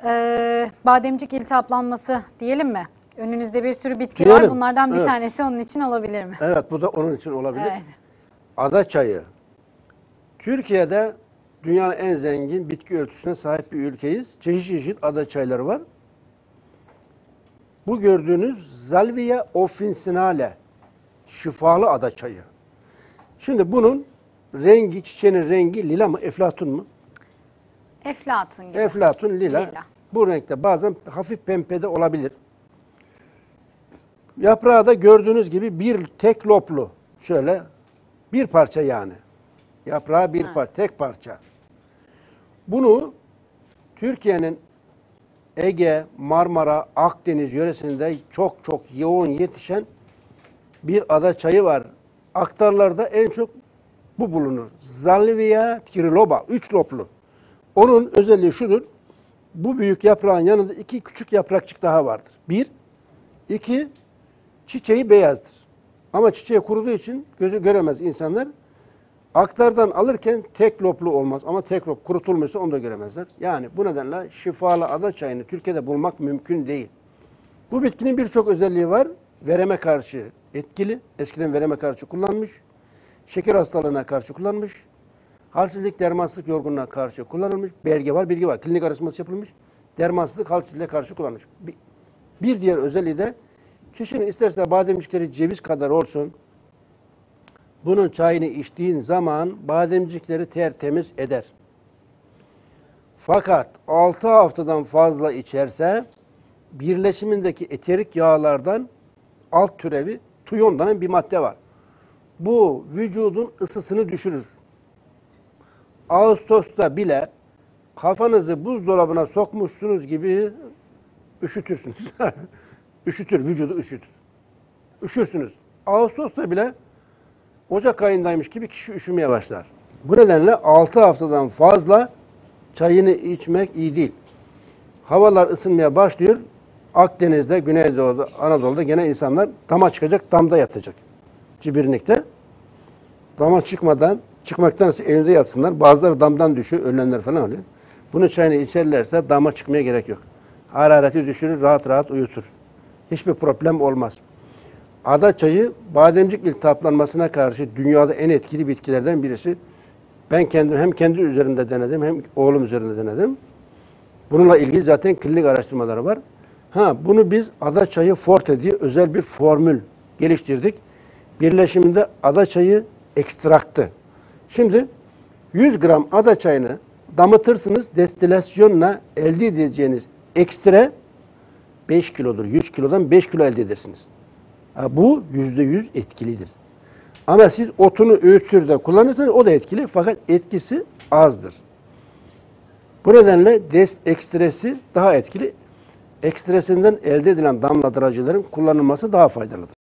bademcik iltihaplanması diyelim mi? Önünüzde bir sürü bitki Diyelim. var. Bunlardan bir Evet. tanesi onun için olabilir mi? Evet, bu da onun için olabilir. Evet. Ada çayı. Türkiye'de dünyanın en zengin bitki örtüsüne sahip bir ülkeyiz. Çeşit çeşit ada çayları var. Bu gördüğünüz Salvia officinale, şifalı ada çayı. Şimdi bunun rengi, çiçeğinin rengi lila mı, eflatun mu? Eflatun gibi. Eflatun, lila. Lila. Bu renkte, bazen hafif pembe de olabilir. Yaprağı da gördüğünüz gibi bir tek loplu. Şöyle bir parça yani. Yaprağı bir parça, tek parça. Bunu Türkiye'nin Ege, Marmara, Akdeniz yöresinde çok yoğun yetişen bir ada çayı var. Aktarlarda en çok bu bulunur. Salvia triloba, 3 loplu. Onun özelliği şudur. Bu büyük yaprağın yanında 2 küçük yaprakçık daha vardır. 1, 2, çiçeği beyazdır. Ama çiçeği kuruduğu için gözü göremez insanlar. Aktardan alırken tek loplu olmaz ama tek lop kurutulmuşsa onu da göremezler. Yani bu nedenle şifalı ada çayını Türkiye'de bulmak mümkün değil. Bu bitkinin birçok özelliği var. Vereme karşı etkili. Eskiden vereme karşı kullanmış. Şeker hastalığına karşı kullanmış. Halsizlik, dermansızlık, yorgunluğa karşı kullanılmış. Bilgi var. Klinik araştırması yapılmış. Dermansızlık, halsizliğe karşı kullanılmış. Bir diğer özelliği de kişinin isterse bademcikleri ceviz kadar olsun, bunun çayını içtiğin zaman bademcikleri tertemiz eder. Fakat 6 haftadan fazla içerse birleşimindeki eterik yağlardan alt türevi tuyon denen bir madde var. Bu vücudun ısısını düşürür. Ağustos'ta bile kafanızı buzdolabına sokmuşsunuz gibi üşütürsünüz. Üşütür, vücudu üşütür. Üşürsünüz. Ağustos'ta bile Ocak ayındaymış gibi kişi üşümeye başlar. Bu nedenle 6 haftadan fazla çayını içmek iyi değil. Havalar ısınmaya başlıyor. Akdeniz'de, Güneydoğu'da, Anadolu'da gene insanlar dama çıkacak, damda yatacak. Cibirlikte. Dama çıkmaktansa evinde yatsınlar. Bazıları damdan düşüyor, ölenler falan oluyor. Bunun çayını içerlerse dama çıkmaya gerek yok. Harareti düşürür, rahat uyutur. Hiçbir problem olmaz. Ada çayı bademcik iltihaplanmasına karşı dünyada en etkili bitkilerden birisi. Ben kendim hem kendi üzerimde denedim hem oğlum üzerinde denedim. Bununla ilgili zaten klinik araştırmaları var. Bunu biz ada çayı forte diye özel bir formül geliştirdik. Birleşiminde ada çayı ekstraktı. Şimdi 100 gram ada çayını damıtırsınız, destilasyonla elde edeceğiniz ekstre 5 kilodur. 100 kilodan 5 kilo elde edersiniz. Bu %100 etkilidir. Ama siz otunu öğütür de kullanırsanız o da etkili fakat etkisi azdır. Bu nedenle ekstresi daha etkili. Ekstresinden elde edilen damlatırıcıların kullanılması daha faydalıdır.